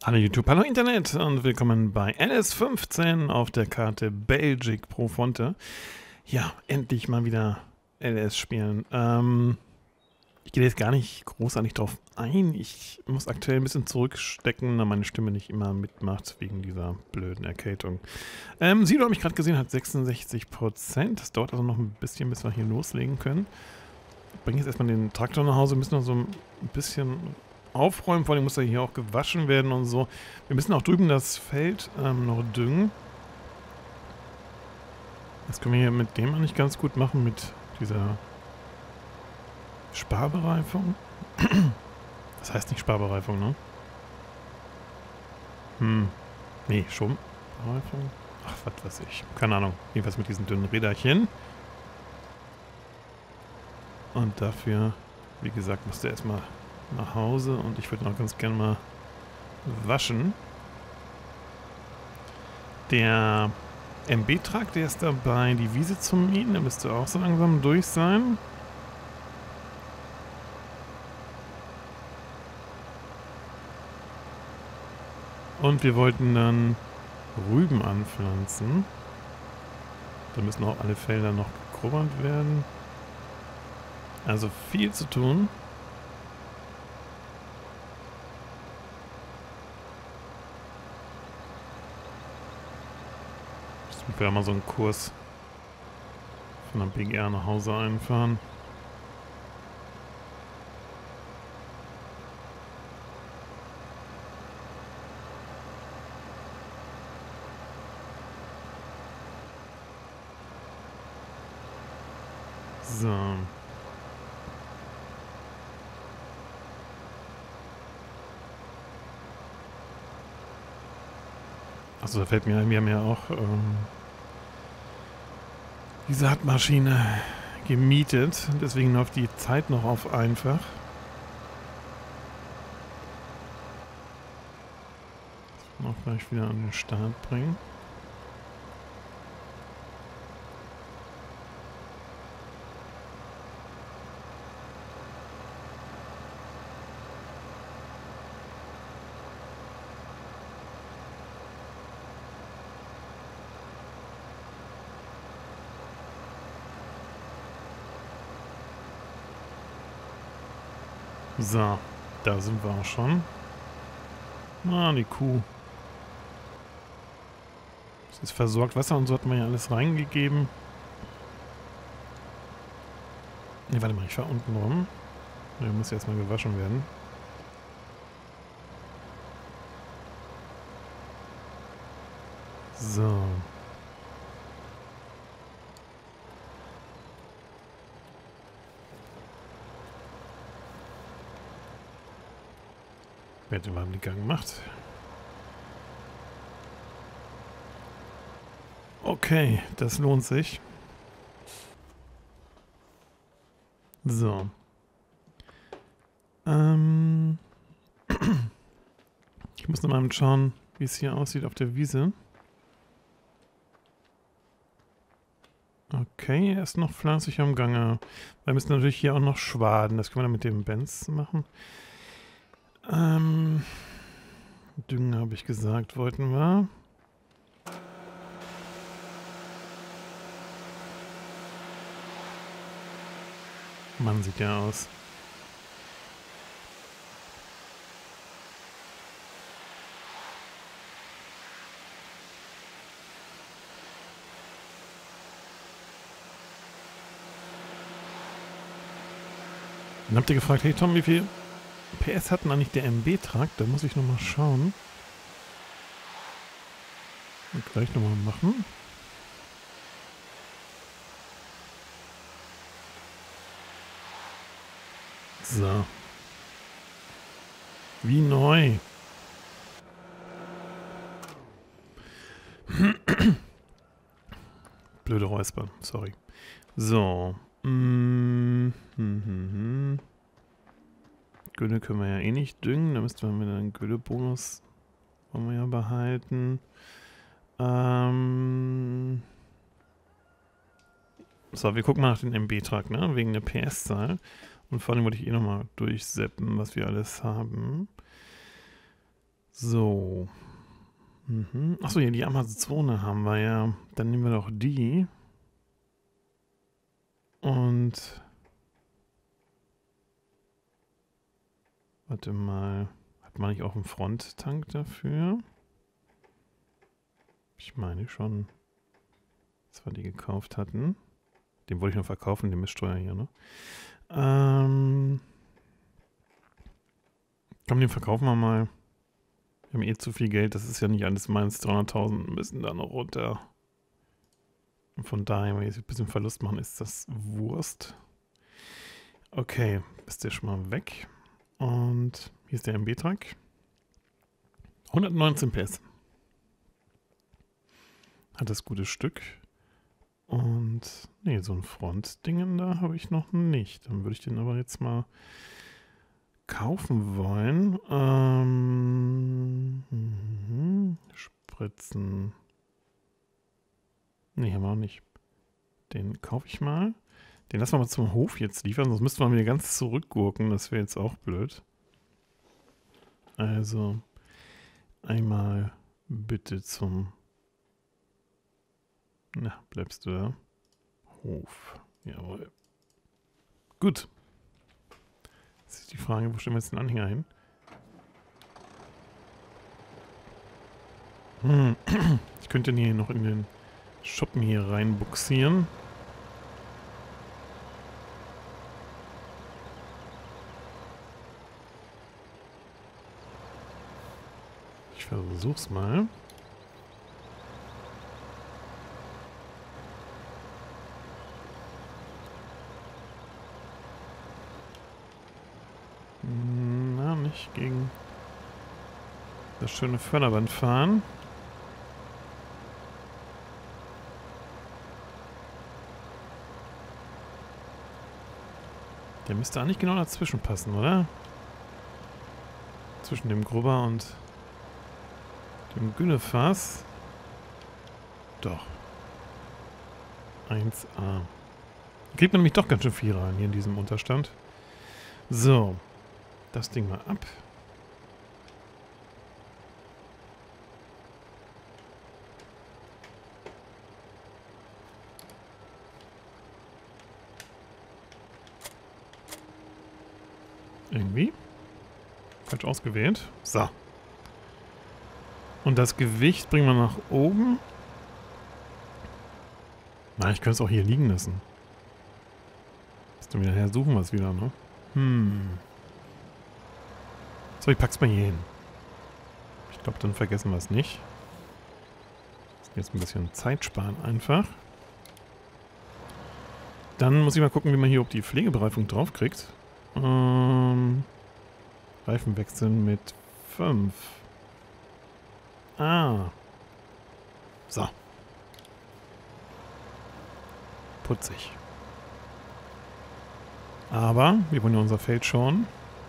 Hallo YouTube, hallo Internet und willkommen bei LS15 auf der Karte Belgique Profonte. Ja, endlich mal wieder LS spielen. Ich gehe jetzt gar nicht großartig drauf ein. Ich muss aktuell ein bisschen zurückstecken, da meine Stimme nicht immer mitmacht wegen dieser blöden Erkältung. Sido habe ich gerade gesehen, hat 66%. Das dauert also noch ein bisschen, bis wir hier loslegen können. Ich bringe jetzt erstmal den Traktor nach Hause, müssen noch so ein bisschen aufräumen, vor allem muss er hier auch gewaschen werden und so. Wir müssen auch drüben das Feld noch düngen. Das können wir hier mit dem eigentlich ganz gut machen, mit dieser Sparbereifung. Das heißt nicht Sparbereifung, ne? Nee, schon. Bereifung? Ach, was weiß ich. Keine Ahnung. Jedenfalls mit diesen dünnen Räderchen. Und dafür, wie gesagt, musste er erstmal nach Hause und ich würde noch ganz gerne mal waschen. Der MB-Truck, der ist dabei, die Wiese zu mähen. Der müsste auch so langsam durch sein. Und wir wollten dann Rüben anpflanzen. Da müssen auch alle Felder noch gegrubbert werden. Also viel zu tun. Ich werde mal so einen Kurs von der BGR nach Hause einfahren. So. Achso, da fällt mir ein, wir haben ja auch die Saatmaschine gemietet. Deswegen läuft die Zeit noch auf einfach. Das auch gleich wieder an den Start bringen. So, da sind wir auch schon. Ah, die Kuh. Es ist versorgt. Wasser und so hat man ja alles reingegeben. Ne, warte mal, ich fahre unten rum. Der muss ja erstmal gewaschen werden. So. Wer hat den Warnblicker gemacht? Okay, das lohnt sich. So. Ich muss noch mal schauen, wie es hier aussieht auf der Wiese. Okay, er ist noch fleißig am Gange. Wir müssen natürlich hier auch noch schwaden. Das können wir dann mit dem Benz machen. Düngen habe ich gesagt, wollten wir. Mann, sieht der aus. Dann habt ihr gefragt, hey Tom, wie viel PS hat denn eigentlich der MB-Truck? Da muss ich nochmal schauen. Und gleich nochmal machen. So. Wie neu. Blöde Räusper, sorry. So. Gülle können wir ja eh nicht düngen. Da müssten wir wieder einen Gülle-Bonus wollen wir ja behalten. So, wir gucken mal nach dem MB-Truck, ne? Wegen der PS-Zahl. Und vor allem wollte ich eh nochmal durchseppen, was wir alles haben. So. Mhm. Achso, ja, die Amazone haben wir ja. Dann nehmen wir doch die. Und... Warte mal. Hat man nicht auch einen Fronttank dafür? Ich meine schon, dass wir die gekauft hatten. Den wollte ich noch verkaufen, den Miststeuer hier, ne? Komm, den verkaufen wir mal. Wir haben eh zu viel Geld, das ist ja nicht alles meins. 300.000 müssen da noch runter. Und von daher, wenn wir jetzt ein bisschen Verlust machen, ist das Wurst. Okay, ist der schon mal weg. Und hier ist der MB-Truck. 119 PS. Hat das gute Stück. Und, nee, so ein Frontdingen da habe ich noch nicht. Dann würde ich den aber jetzt mal kaufen wollen. Spritzen. Nee, haben wir auch nicht. Den kaufe ich mal. Den lassen wir mal zum Hof jetzt liefern, sonst müssten wir wieder ganz zurückgurken. Das wäre jetzt auch blöd. Also, einmal bitte zum... Na, bleibst du da? Hof. Jawohl. Gut. Jetzt ist die Frage, wo stellen wir jetzt den Anhänger hin? Ich könnte den hier noch in den Schuppen hier reinbuxieren. Ich versuch's mal. Na, nicht gegen das schöne Förderband fahren. Der müsste eigentlich genau dazwischen passen, oder? Zwischen dem Grubber und dem Güllefass. Doch. 1A. Kriegt man nämlich doch ganz schön viel rein hier in diesem Unterstand. So. Das Ding mal ab. Irgendwie. Falsch ausgewählt. So. Und das Gewicht bringen wir nach oben. Na, ich könnte es auch hier liegen lassen. Musst du wieder her, suchen wir es wieder, ne? So, ich pack's mal hier hin. Ich glaube, dann vergessen wir es nicht. Jetzt ein bisschen Zeit sparen einfach. Dann muss ich mal gucken, wie man hier auf die Pflegebereifung draufkriegt. Reifen wechseln mit 5. Ah. So. Putzig. Aber wir wollen ja unser Feld schon.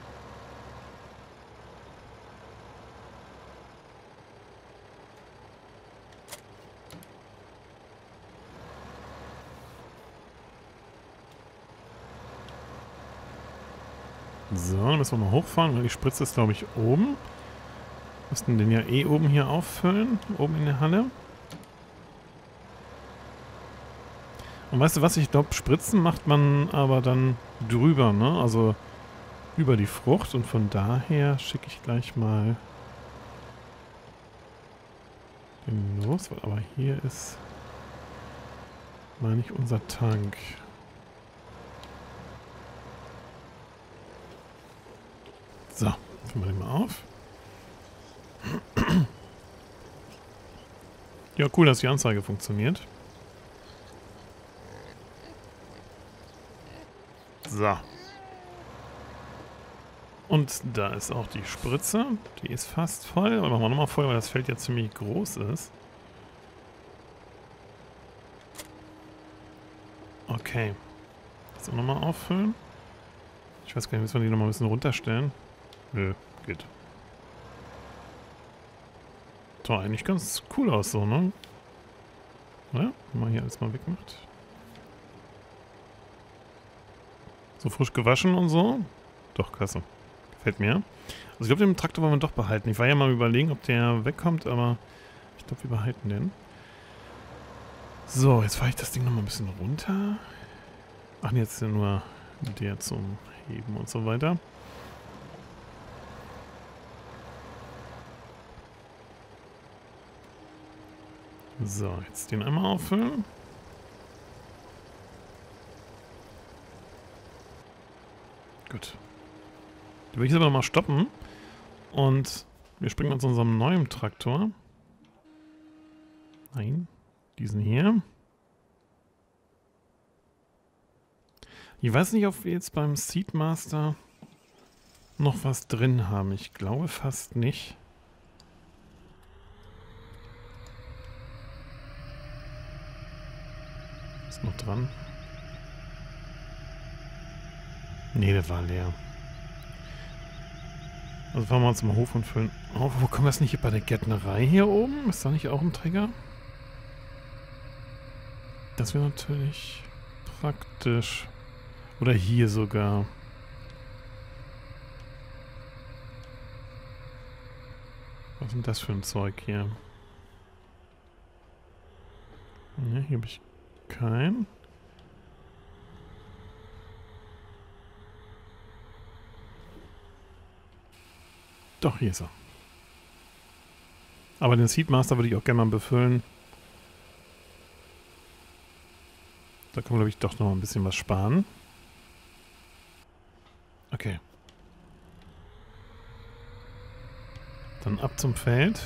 So, dann müssen wir mal hochfahren, weil die Spritze ist, glaube ich, oben. Müssten den ja eh oben hier auffüllen, oben in der Halle. Und weißt du was, ich glaube, Spritzen macht man aber dann drüber, ne? Also über die Frucht. Und von daher schicke ich gleich mal den los. Aber hier ist, meine ich, unser Tank. So, füllen wir den mal auf. Ja, cool, dass die Anzeige funktioniert. So. Und da ist auch die Spritze. Die ist fast voll. Aber machen wir nochmal voll, weil das Feld ja ziemlich groß ist. Okay. Jetzt auch nochmal auffüllen. Ich weiß gar nicht, müssen wir die nochmal ein bisschen runterstellen? Nö, geht. So, eigentlich ganz cool aus so, ne? Ja, wenn man hier alles mal wegmacht. So frisch gewaschen und so. Doch, klasse. Gefällt mir. Also ich glaube, den Traktor wollen wir doch behalten. Ich war ja mal überlegen, ob der wegkommt, aber ich glaube, wir behalten den. So, jetzt fahre ich das Ding nochmal ein bisschen runter. Ach nee, jetzt ist ja nur der zum Heben und so weiter. So, jetzt den einmal auffüllen. Gut. Die will ich jetzt aber mal stoppen. Und wir springen zu unserem neuen Traktor. Nein, diesen hier. Ich weiß nicht, ob wir jetzt beim Seedmaster noch was drin haben. Ich glaube fast nicht. Ist noch dran? Nee, der war leer. Also fahren wir uns zum Hof und füllen auf. Wo kommen wir das nicht hier bei der Gärtnerei hier oben? Ist da nicht auch ein Trigger? Das wäre natürlich praktisch. Oder hier sogar. Was ist denn das für ein Zeug hier? Ne, hier habe ich keinen. Doch, hier ist er. Aber den Seedmaster würde ich auch gerne mal befüllen. Da können wir, glaube ich, doch noch ein bisschen was sparen. Okay. Dann ab zum Feld.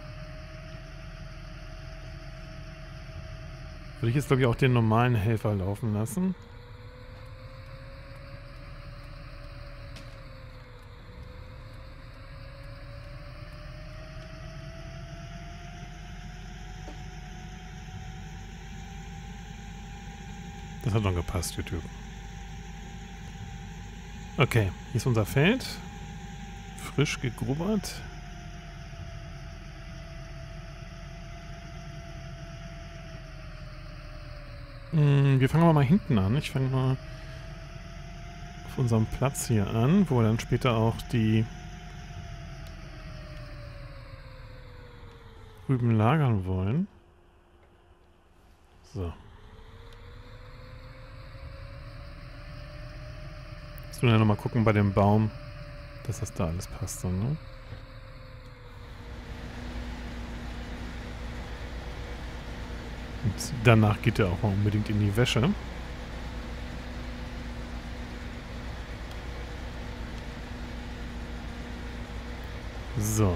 Würde ich jetzt, glaube ich, auch den normalen Helfer laufen lassen. Das hat noch gepasst, YouTube. Okay, hier ist unser Feld. Frisch gegrubbert. Wir fangen aber mal hinten an. Ich fange mal auf unserem Platz hier an, wo wir dann später auch die Rüben lagern wollen. So. Jetzt müssen wir nochmal gucken bei dem Baum, dass das da alles passt dann, ne? Und danach geht er auch mal unbedingt in die Wäsche. So.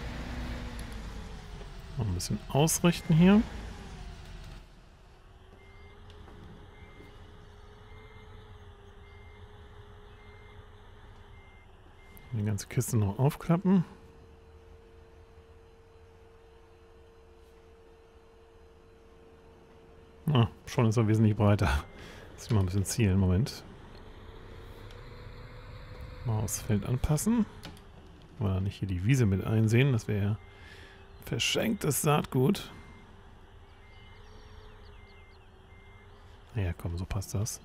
Noch ein bisschen ausrichten hier. Die ganze Kiste noch aufklappen. Ah, schon ist er wesentlich breiter. Lass mich mal ein bisschen zielen. Moment. Mal aufs Feld anpassen. Mal nicht hier die Wiese mit einsehen. Das wäre ja verschenktes Saatgut. Naja, komm, so passt das.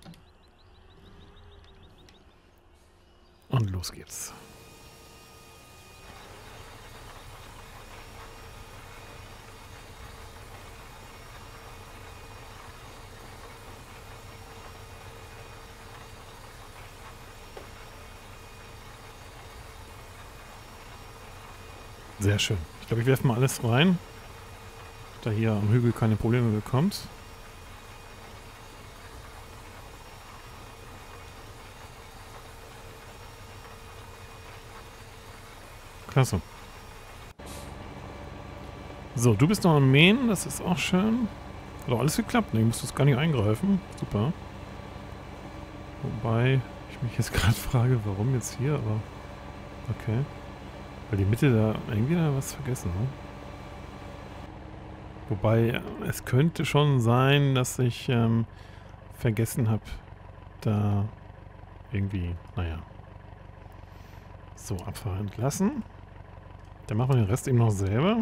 Und los geht's. Sehr schön. Ich glaube, ich werfe mal alles rein, da hier am Hügel keine Probleme bekommt. Klasse. So, du bist noch am Mähen, das ist auch schön. Hat auch alles geklappt, ne? Ich musste es gar nicht eingreifen. Super. Wobei ich mich jetzt gerade frage, warum jetzt hier, aber okay. Weil die Mitte da irgendwie da was vergessen, ne? Wobei, es könnte schon sein, dass ich vergessen habe, da irgendwie, naja. So, Abfahrer entlassen. Dann machen wir den Rest eben noch selber.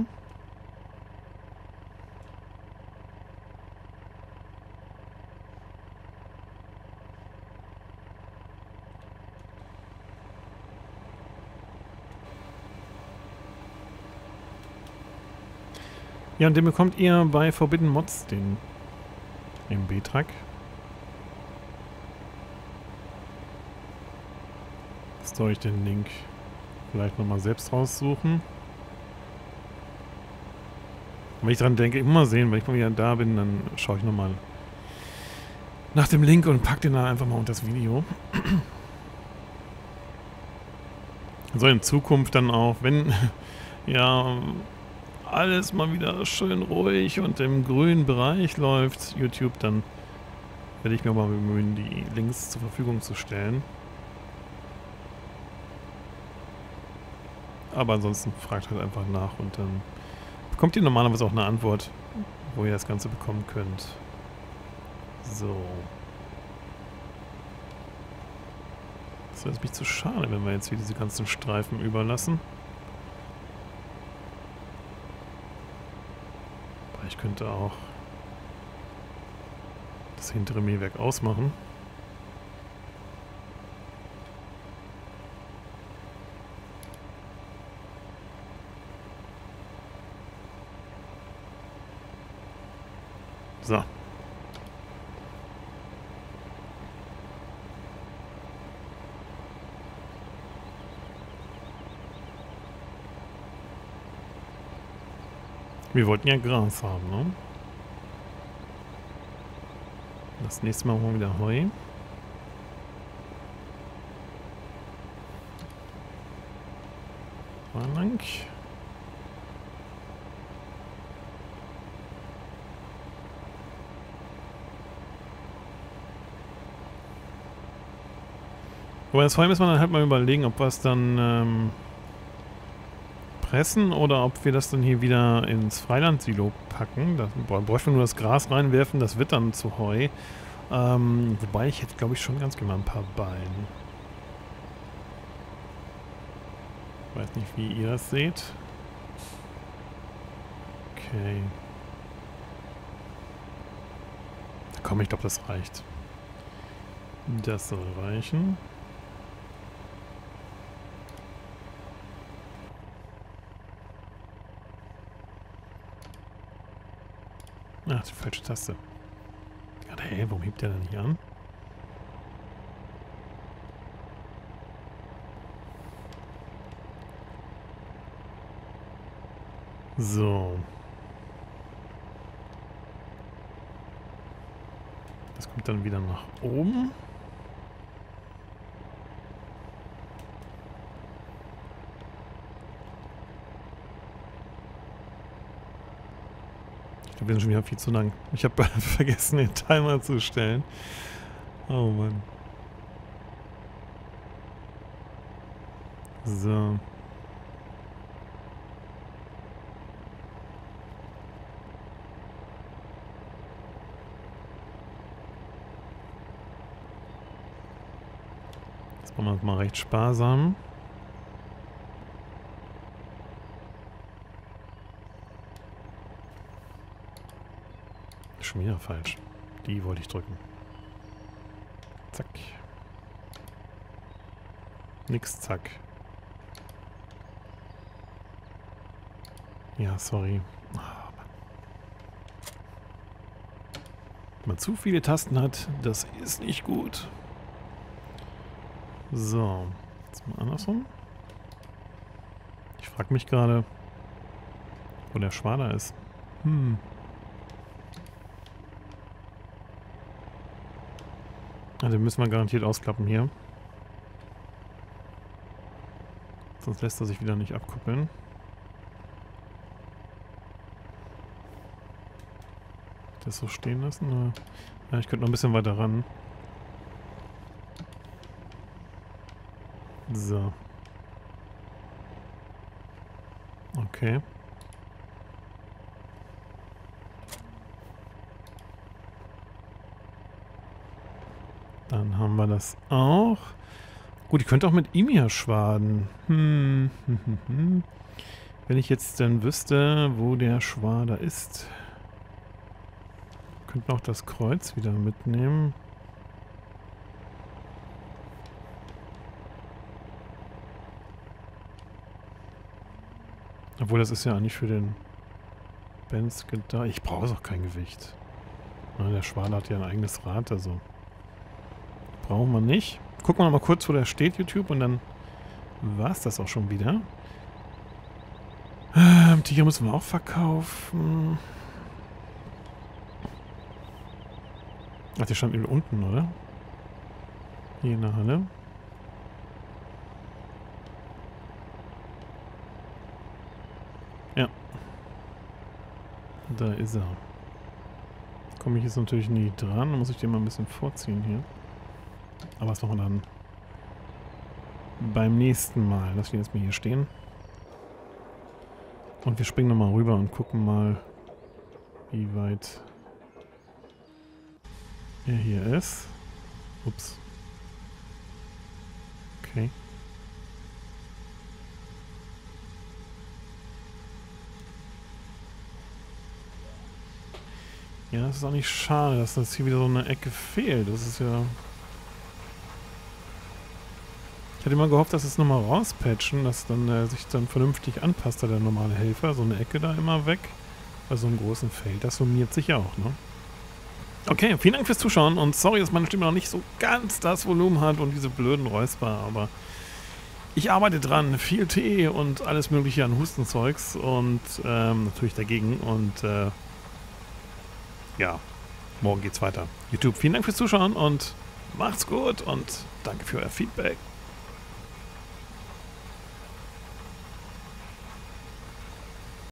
Ja, und den bekommt ihr bei Forbidden Mods, den MB-Truck. Soll ich den Link vielleicht nochmal selbst raussuchen? Wenn ich dran denke, immer sehen, wenn ich mal wieder da bin, dann schaue ich nochmal nach dem Link und pack den da einfach mal unter das Video. So in Zukunft dann auch, wenn ja alles mal wieder schön ruhig und im grünen Bereich läuft, YouTube, dann werde ich mir mal bemühen, die Links zur Verfügung zu stellen. Aber ansonsten fragt halt einfach nach und dann bekommt ihr normalerweise auch eine Antwort, wo ihr das Ganze bekommen könnt. So. Das wäre jetzt mich zu schade, wenn wir jetzt hier diese ganzen Streifen überlassen. Aber ich könnte auch das hintere Mähwerk ausmachen. So. Wir wollten ja Gras haben, ne? Das nächste Mal machen wir wieder Heu. Mal lang. Aber das Heu müssen wir dann halt mal überlegen, ob wir es dann pressen oder ob wir das dann hier wieder ins Freiland-Silo packen. Da bräuchten wir nur das Gras reinwerfen, das wird dann zu Heu. Wobei ich hätte, glaube ich, schon ganz gerne mal ein paar Ballen. Ich weiß nicht, wie ihr das seht. Okay. Komm, ich glaube, das reicht. Das soll reichen. Ach, die falsche Taste. Hey, warum hebt der denn nicht an? So. Das kommt dann wieder nach oben. Wir sind schon wieder viel zu lang. Ich habe vergessen, den Timer zu stellen. Oh Mann. So. Jetzt machen wir das mal recht sparsam. Schon wieder falsch. Die wollte ich drücken. Zack. Nix, zack. Ja, sorry. Wenn man zu viele Tasten hat, das ist nicht gut. So. Jetzt mal andersrum. Ich frage mich gerade, wo der Schwader ist. Ja, den müssen wir garantiert ausklappen hier. Sonst lässt er sich wieder nicht abkuppeln. Das so stehen lassen? Oder? Ja, ich könnte noch ein bisschen weiter ran. So. Okay. Dann haben wir das auch. Gut, ich könnte auch mit ihm hier schwaden. Wenn ich jetzt dann wüsste, wo der Schwader ist. Könnten auch das Kreuz wieder mitnehmen. Obwohl, das ist ja eigentlich für den Gespenstke da. Ich brauche auch kein Gewicht. Ja, der Schwale hat ja ein eigenes Rad, also brauchen wir nicht. Gucken wir noch mal kurz, wo der steht, YouTube, und dann war es das auch schon wieder. Tiger müssen wir auch verkaufen. Ach, der stand irgendwie unten, oder? Hier in der Halle. Ja. Da ist er. Komme ich jetzt natürlich nie dran. Da muss ich den mal ein bisschen vorziehen hier. Aber das machen wir dann beim nächsten Mal. Lass ihn jetzt mal hier stehen. Und wir springen nochmal rüber und gucken mal, wie weit er hier ist. Ups. Okay. Ja, das ist auch nicht schade, dass das hier wieder so eine Ecke fehlt. Das ist ja... Ich hatte immer gehofft, dass es nochmal rauspatchen, dass dann sich dann vernünftig anpasst, da der normale Helfer. So eine Ecke da immer weg. Bei so einem großen Feld. Das summiert sich ja auch, ne? Okay, vielen Dank fürs Zuschauen und sorry, dass meine Stimme noch nicht so ganz das Volumen hat und diese blöden Räusper, aber ich arbeite dran. Viel Tee und alles mögliche an Hustenzeugs und natürlich dagegen und ja, morgen geht's weiter. YouTube, vielen Dank fürs Zuschauen und macht's gut und danke für euer Feedback.